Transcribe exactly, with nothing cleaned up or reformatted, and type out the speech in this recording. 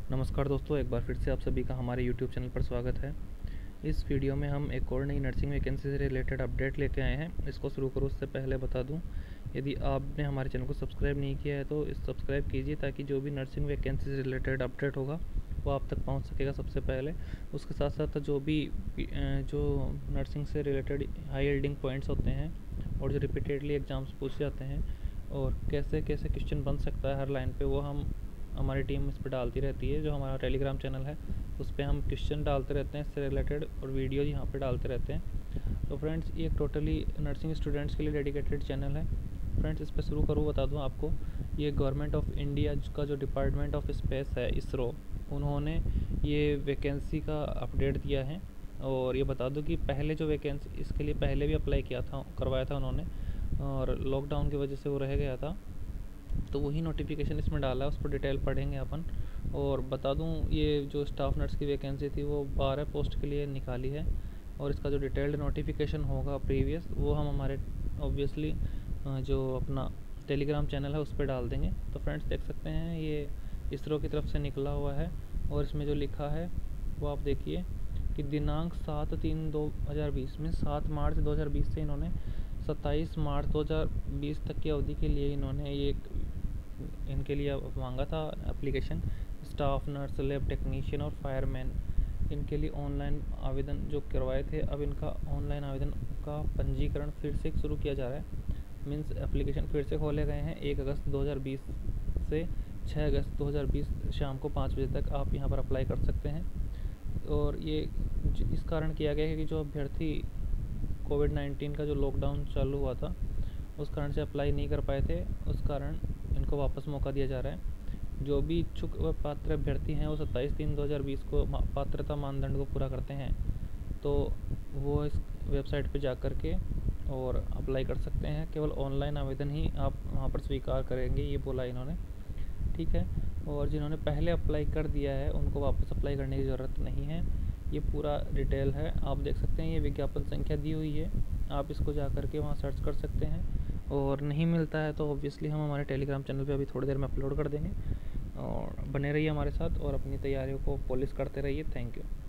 नमस्कार दोस्तों, एक बार फिर से आप सभी का हमारे यूट्यूब चैनल पर स्वागत है। इस वीडियो में हम एक और नई नर्सिंग वैकेंसी से रिलेटेड अपडेट लेके आए हैं। इसको शुरू करूँ उससे पहले बता दूं, यदि आपने हमारे चैनल को सब्सक्राइब नहीं किया है तो इस सब्सक्राइब कीजिए, ताकि जो भी नर्सिंग वैकेंसी से रिलेटेड अपडेट होगा वो आप तक पहुंच सकेगा सबसे पहले। उसके साथ साथ जो भी जो नर्सिंग से रिलेटेड हाई यील्डिंग पॉइंट्स होते हैं और जो रिपीटेडली एग्ज़ाम्स पूछे जाते हैं और कैसे कैसे क्वेश्चन बन सकता है हर लाइन पे, वो हम हमारी टीम इस पर डालती रहती है। जो हमारा टेलीग्राम चैनल है उस पर हम क्वेश्चन डालते रहते हैं इससे रिलेटेड, और वीडियो यहाँ पे डालते रहते हैं। तो फ्रेंड्स, ये एक टोटली नर्सिंग स्टूडेंट्स के लिए डेडिकेटेड चैनल है। फ्रेंड्स, इस पर शुरू करूँ बता दूँ आपको, ये गवर्नमेंट ऑफ इंडिया का जो डिपार्टमेंट ऑफ स्पेस है, इसरो, उन्होंने ये वैकेंसी का अपडेट दिया है। और ये बता दूँ कि पहले जो वैकेंसी इसके लिए पहले भी अप्लाई किया था, करवाया था उन्होंने, और लॉकडाउन की वजह से वो रह गया था, तो वही नोटिफिकेशन इसमें डाला है, उस पर डिटेल पढ़ेंगे अपन। और बता दूं, ये जो स्टाफ नर्स की वैकेंसी थी वो बारह पोस्ट के लिए निकाली है, और इसका जो डिटेल्ड नोटिफिकेशन होगा प्रीवियस, वो हम हमारे ऑब्वियसली जो अपना टेलीग्राम चैनल है उस पर डाल देंगे। तो फ्रेंड्स, देख सकते हैं ये इसरो की तरफ से निकला हुआ है, और इसमें जो लिखा है वो आप देखिए कि दिनांक सात तीन दो हज़ार बीस में सात मार्च दो हज़ार बीस से इन्होंने सत्ताईस मार्च दो हज़ार बीस तक की अवधि के लिए इन्होंने ये इनके लिए मांगा था application. Staff nurse, lab technician और फायरमैन, इनके लिए ऑनलाइन आवेदन जो करवाए थे, अब इनका ऑनलाइन आवेदन का पंजीकरण फिर से शुरू किया जा रहा है। मीन्स एप्लीकेशन फिर से खोले गए हैं एक अगस्त दो हज़ार बीस से छः अगस्त दो हज़ार बीस शाम को पाँच बजे तक आप यहाँ पर अप्लाई कर सकते हैं। और ये इस कारण किया गया है कि जो अभ्यर्थी कोविड नाइन्टीन का जो लॉकडाउन चालू हुआ था उस कारण से अप्लाई नहीं कर पाए थे, उस कारण इनको वापस मौका दिया जा रहा है। जो भी इच्छुक व पात्र अभ्यर्थी हैं वो सत्ताईस तीन दो हज़ार बीस को पात्रता मानदंड को पूरा करते हैं, तो वो इस वेबसाइट पे जा कर के और अप्लाई कर सकते हैं। केवल ऑनलाइन आवेदन ही आप वहाँ पर स्वीकार करेंगे, ये बोला इन्होंने, ठीक है। और जिन्होंने पहले अप्लाई कर दिया है उनको वापस अप्लाई करने की ज़रूरत नहीं है। ये पूरा डिटेल है, आप देख सकते हैं। ये विज्ञापन संख्या दी हुई है, आप इसको जा कर के वहाँ सर्च कर सकते हैं। और नहीं मिलता है तो ऑब्वियसली हम हमारे टेलीग्राम चैनल पे अभी थोड़ी देर में अपलोड कर देंगे। और बने रहिए हमारे साथ और अपनी तैयारियों को पॉलिश करते रहिए। Thank you.